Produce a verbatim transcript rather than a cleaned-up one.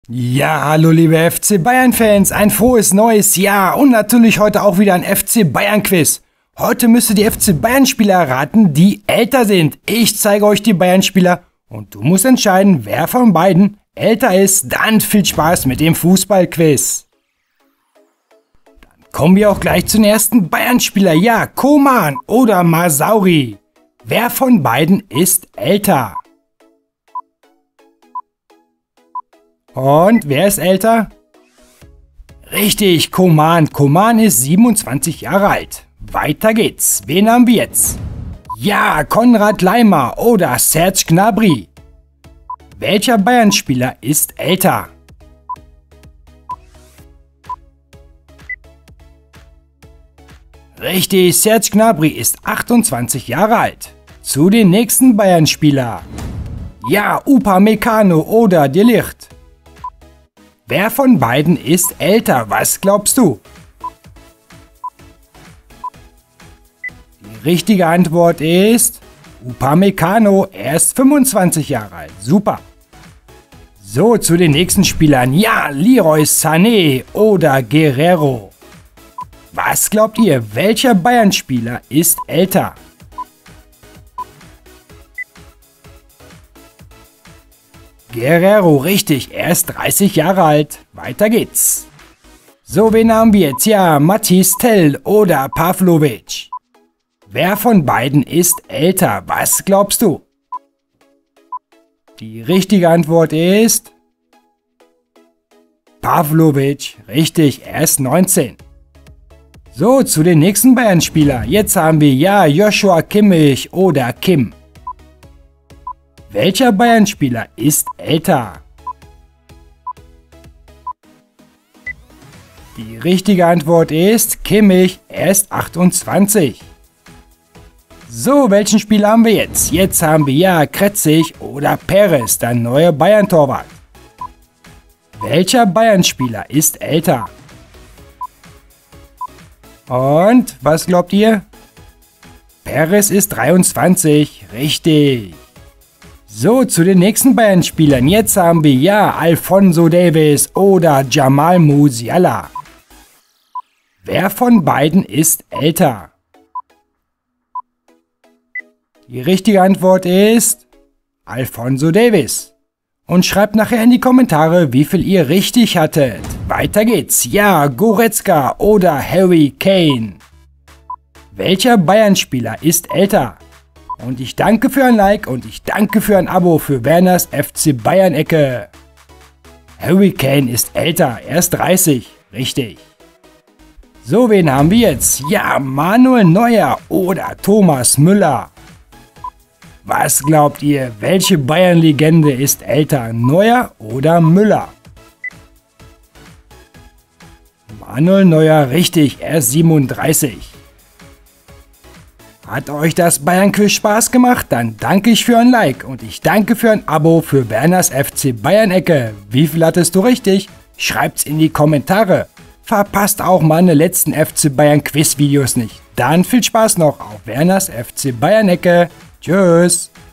Ja, hallo liebe F C Bayern-Fans, ein frohes neues Jahr und natürlich heute auch wieder ein F C Bayern-Quiz. Heute müsst ihr die F C Bayern-Spieler erraten, die älter sind. Ich zeige euch die Bayern-Spieler und du musst entscheiden, wer von beiden älter ist. Dann viel Spaß mit dem Fußball-Quiz. Dann kommen wir auch gleich zum ersten Bayern-Spieler. Ja, Coman oder Masauri. Wer von beiden ist älter? Und wer ist älter? Richtig, Coman. Coman ist siebenundzwanzig Jahre alt. Weiter geht's. Wen haben wir jetzt? Ja, Konrad Laimer oder Serge Gnabry. Welcher Bayern-Spieler ist älter? Richtig, Serge Gnabry ist achtundzwanzig Jahre alt. Zu den nächsten Bayern-Spieler. Ja, Upamecano oder De Ligt. Wer von beiden ist älter? Was glaubst du? Die richtige Antwort ist Upamecano. Er ist fünfundzwanzig Jahre alt. Super. So, zu den nächsten Spielern. Ja, Leroy Sané oder Guerrero. Was glaubt ihr? Welcher Bayern-Spieler ist älter? Guerrero, richtig, er ist dreißig Jahre alt. Weiter geht's. So, wen haben wir jetzt? Ja, Mathys Tel oder Pavlovic. Wer von beiden ist älter? Was glaubst du? Die richtige Antwort ist Pavlovic. Richtig, er ist neunzehn. So, zu den nächsten Bayern-Spieler. Jetzt haben wir ja Joshua Kimmich oder Kim. Welcher Bayern-Spieler ist älter? Die richtige Antwort ist Kimmich, er ist achtundzwanzig. So, welchen Spieler haben wir jetzt? Jetzt haben wir ja Kretzig oder Perez, der neue Bayern-Torwart. Welcher Bayern-Spieler ist älter? Und, was glaubt ihr? Perez ist dreiundzwanzig, richtig. So, zu den nächsten Bayern-Spielern. Jetzt haben wir ja Alphonso Davies oder Jamal Musiala. Wer von beiden ist älter? Die richtige Antwort ist Alphonso Davies. Und schreibt nachher in die Kommentare, wie viel ihr richtig hattet. Weiter geht's. Ja, Goretzka oder Harry Kane. Welcher Bayern-Spieler ist älter? Und ich danke für ein Like und ich danke für ein Abo für Werners F C Bayern-Ecke. Harry Kane ist älter, er ist dreißig, richtig. So, wen haben wir jetzt? Ja, Manuel Neuer oder Thomas Müller. Was glaubt ihr, welche Bayern-Legende ist älter, Neuer oder Müller? Manuel Neuer, richtig, er ist siebenunddreißig. Hat euch das Bayern-Quiz Spaß gemacht? Dann danke ich für ein Like und ich danke für ein Abo für Werners F C Bayern-Ecke. Wie viel hattest du richtig? Schreibt's in die Kommentare. Verpasst auch meine letzten F C Bayern Quiz Videos nicht. Dann viel Spaß noch auf Werners F C Bayern-Ecke. Tschüss.